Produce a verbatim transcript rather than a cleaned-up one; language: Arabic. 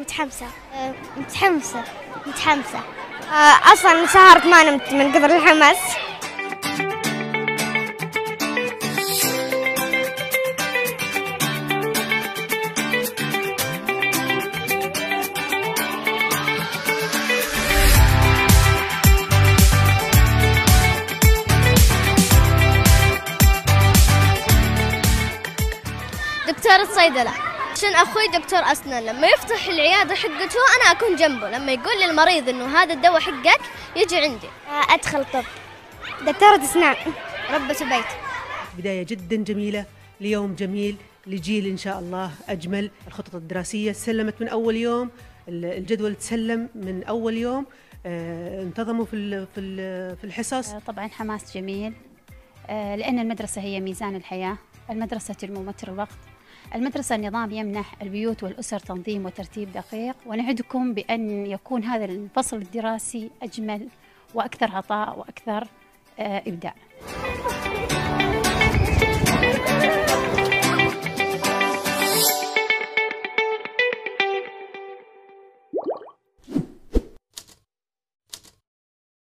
متحمسة. أه متحمسة متحمسة أه أصلا سهرت ما نمت من كثر الحماس. دكتور الصيدلة، عشان أخوي دكتور أسنان لما يفتح العيادة حقته أنا أكون جنبه، لما يقول للمريض إنه هذا الدواء حقك يجي عندي. أدخل طب، دكتورة أسنان، ربة بيت. بداية جدا جميلة ليوم جميل لجيل إن شاء الله أجمل. الخطط الدراسية سلمت من أول يوم، الجدول تسلم من أول يوم، انتظموا في في الحصص. طبعا حماس جميل لأن المدرسة هي ميزان الحياة، المدرسة ترمو متر الوقت، المدرسة النظام يمنح البيوت والأسر تنظيم وترتيب دقيق، ونعدكم بأن يكون هذا الفصل الدراسي أجمل وأكثر عطاء وأكثر إبداع.